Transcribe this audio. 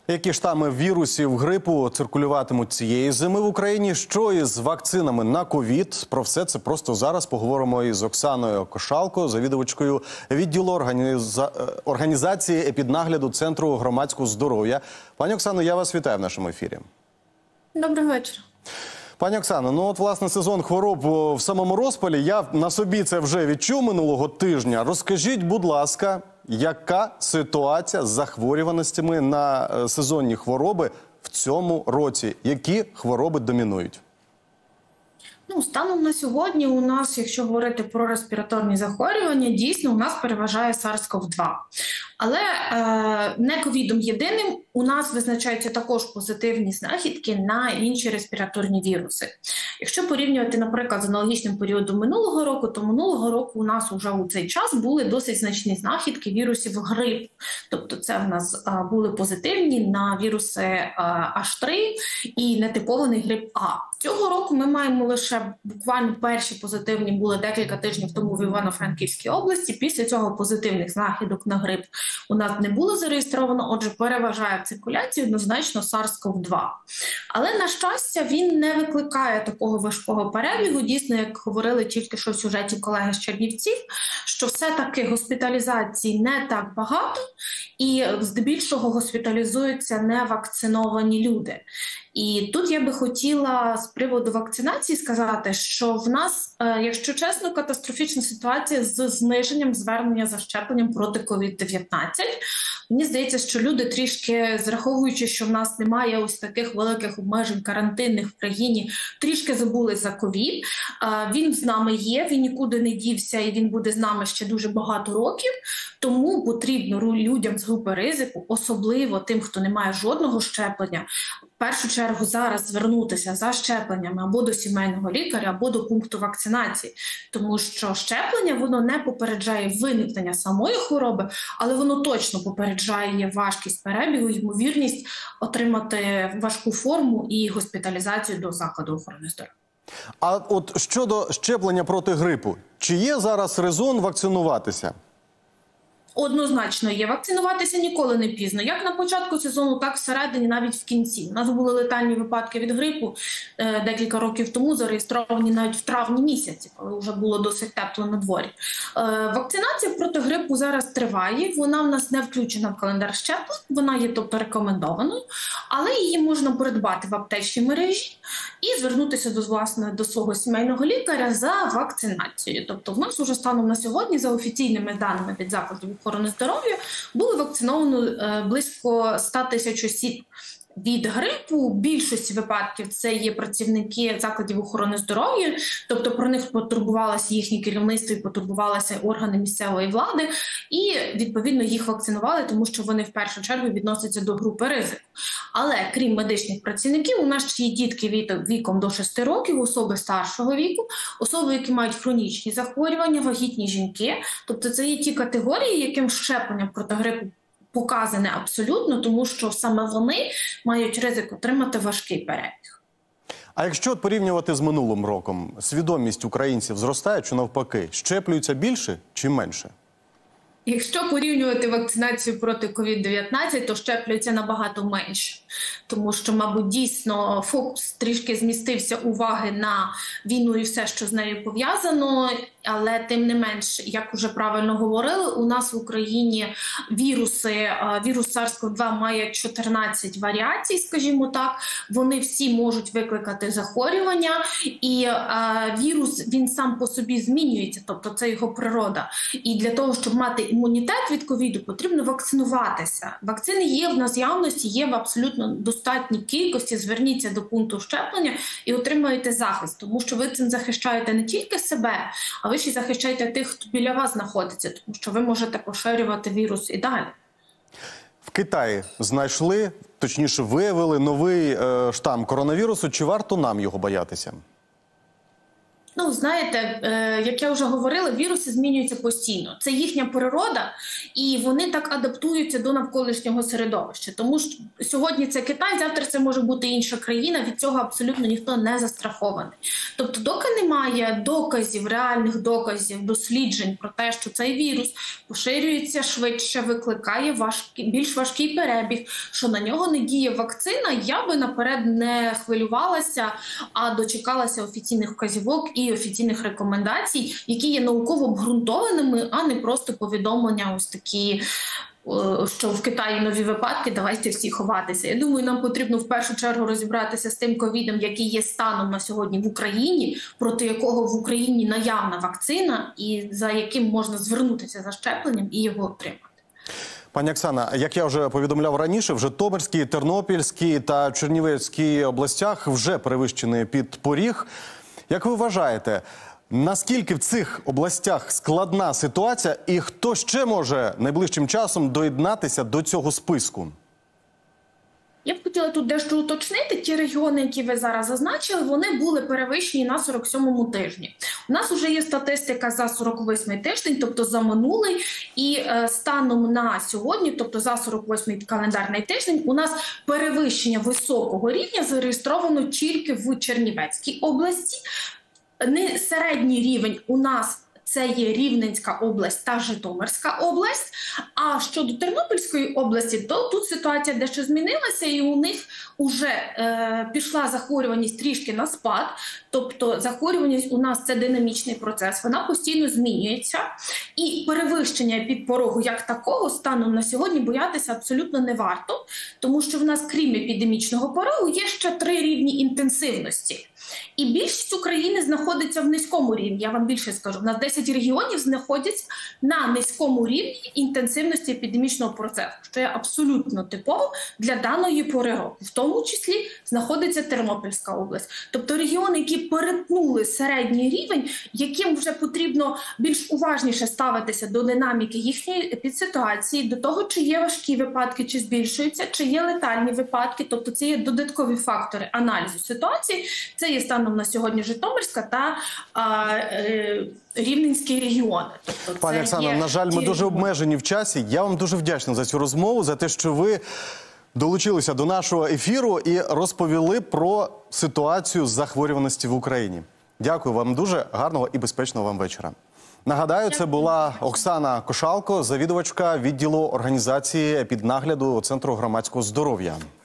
Які штами вірусів грипу циркулюватимуть цієї зими в Україні? Що із вакцинами на ковід? Про все це просто зараз поговоримо із Оксаною Кошалко, завідувачкою відділу організації епіднагляду Центру громадського здоров'я. Пані Оксано, я вас вітаю в нашому ефірі. Доброго вечора. Пані Оксано, ну от, власне, сезон хвороб в самому розпалі. Я на собі це вже відчув минулого тижня. Розкажіть, будь ласка, яка ситуація з захворюваностями на сезонні хвороби в цьому році? Які хвороби домінують? Ну, станом на сьогодні у нас, якщо говорити про респіраторні захворювання, дійсно у нас переважає SARS-CoV-2. Але не ковідом єдиним у нас визначаються також позитивні знахідки на інші респіраторні віруси. Якщо порівнювати, наприклад, з аналогічним періодом минулого року, то минулого року у нас вже у цей час були досить значні знахідки вірусів грипу. Тобто це в нас були позитивні на віруси H3 і нетипований грип А. Цього року ми маємо лише буквально перші позитивні були декілька тижнів тому в Івано-Франківській області. Після цього позитивних знахідок на грип у нас не було зареєстровано, отже, переважає в циркуляції однозначно SARS-CoV-2. Але, на щастя, він не викликає такого важкого перебігу. Дійсно, як говорили тільки що в сюжеті колеги з Чернівців, що все-таки госпіталізацій не так багато і здебільшого госпіталізуються невакциновані люди. І тут я би хотіла з приводу вакцинації сказати, що в нас, якщо чесно, катастрофічна ситуація з зниженням звернення за щепленням проти COVID-19. Мені здається, що люди трішки, зраховуючи, що в нас немає ось таких великих обмежень карантинних в країні, трішки забули за ковід. Він з нами є, він нікуди не дівся і він буде з нами ще дуже багато років. Тому потрібно людям з групи ризику, особливо тим, хто не має жодного щеплення, в першу чергу зараз звернутися за щепленнями або до сімейного лікаря, або до пункту вакцинації. Тому що щеплення, воно не попереджає виникнення самої хвороби, але воно точно попереджає важкість перебігу, ймовірність отримати важку форму і госпіталізацію до закладу охорони здоров'я. А от щодо щеплення проти грипу, чи є зараз резон вакцинуватися? Однозначно є. Вакцинуватися ніколи не пізно. Як на початку сезону, так всередині, навіть в кінці. У нас були летальні випадки від грипу декілька років тому, зареєстровані навіть в травні місяці, коли вже було досить тепло на дворі. Вакцинація проти грипу зараз триває. Вона в нас не включена в календар щеплень, вона є, тобто, рекомендованою, але її можна придбати в аптечній мережі і звернутися до свого сімейного лікаря за вакцинацією. Тобто в нас уже станом на сьогодні, за офіційними даними від закладів охорони здоров'я, було вакциновано близько 100 тисяч осіб. Від грипу в більшості випадків це є працівники закладів охорони здоров'я, тобто про них потурбувалося їхнє керівництво і потурбувалися органи місцевої влади, і відповідно їх вакцинували, тому що вони в першу чергу відносяться до групи ризику. Але крім медичних працівників, у нас ще є дітки віком до 6 років, особи старшого віку, особи, які мають хронічні захворювання, вагітні жінки. Тобто це є ті категорії, яким щеплення проти грипу показане абсолютно, тому що саме вони мають ризик отримати важкий перебіг. А якщо порівнювати з минулим роком, свідомість українців зростає чи навпаки? Щеплюються більше чи менше? Якщо порівнювати вакцинацію проти COVID-19, то щеплюється набагато менше. Тому що, мабуть, дійсно фокус трішки змістився уваги на війну і все, що з нею пов'язано. Але тим не менш, як вже правильно говорили, у нас в Україні вірус SARS-CoV-2 має 14 варіацій, скажімо так. Вони всі можуть викликати захворювання. І вірус, він сам по собі змінюється, тобто це його природа. І для того, щоб мати імунітет від ковіду, потрібно вакцинуватися. Вакцини є в наявності, є в абсолютно достатній кількості. Зверніться до пункту щеплення і отримаєте захист. Тому що ви цим захищаєте не тільки себе, а ви ще й захищаєте тих, хто біля вас знаходиться. Тому що ви можете поширювати вірус і далі. В Китаї знайшли, точніше виявили новий штам коронавірусу. Чи варто нам його боятися? Ну, знаєте, як я вже говорила, віруси змінюються постійно. Це їхня природа, і вони так адаптуються до навколишнього середовища. Тому що сьогодні це Китай, завтра це може бути інша країна, від цього абсолютно ніхто не застрахований. Тобто, доки немає доказів, реальних доказів, досліджень про те, що цей вірус поширюється швидше, викликає більш важкий перебіг, що на нього не діє вакцина, я би наперед не хвилювалася, а дочекалася офіційних вказівок і офіційних рекомендацій, які є науково обґрунтованими, а не просто повідомлення ось такі, що в Китаї нові випадки, давайте всі ховатися. Я думаю, нам потрібно в першу чергу розібратися з тим ковідом, який є станом на сьогодні в Україні, проти якого в Україні наявна вакцина і за яким можна звернутися за щепленням і його отримати. Пані Оксана, як я вже повідомляв раніше, в Житомирській, Тернопільській та Чернівецькій областях вже перевищений підпоріг. Як ви вважаєте, наскільки в цих областях складна ситуація і хто ще може найближчим часом доєднатися до цього списку? Я б хотіла тут дещо уточнити. Ті регіони, які ви зараз зазначили, вони були перевищені на 47-му тижні. У нас вже є статистика за 48-й тиждень, тобто за минулий, і станом на сьогодні, тобто за 48-й календарний тиждень, у нас перевищення високого рівня зареєстровано тільки в Чернівецькій області. Не середній рівень у нас це є Рівненська область та Житомирська область. А щодо Тернопільської області, то тут ситуація дещо змінилася, і у них вже пішла захворюваність трішки на спад. Тобто захворюваність у нас – це динамічний процес, вона постійно змінюється. І перевищення підпорогу як такого станом на сьогодні боятися абсолютно не варто, тому що в нас, крім епідемічного порогу, є ще 3 рівні інтенсивності. І більшість України знаходиться в низькому рівні. Я вам більше скажу. У нас 10 регіонів знаходяться на низькому рівні інтенсивності епідемічного процесу, що є абсолютно типово для даної пори року. В тому числі знаходиться Тернопільська область. Тобто регіони, які перетнули середній рівень, яким вже потрібно більш уважніше ставитися до динаміки їхньої епідситуації, до того, чи є важкі випадки, чи збільшуються, чи є летальні випадки. Тобто це є додаткові фактори аналізу ситуації. Це є станом на сьогодні Житомирська та Рівненський регіони. Тобто, пані Оксано, на жаль, ми дуже обмежені в часі. Я вам дуже вдячний за цю розмову, за те, що ви долучилися до нашого ефіру і розповіли про ситуацію захворюваності в Україні. Дякую вам дуже, гарного і безпечного вам вечора. Нагадаю, це була Оксана Кошалко, завідувачка відділу організації епіднагляду Центру громадського здоров'я.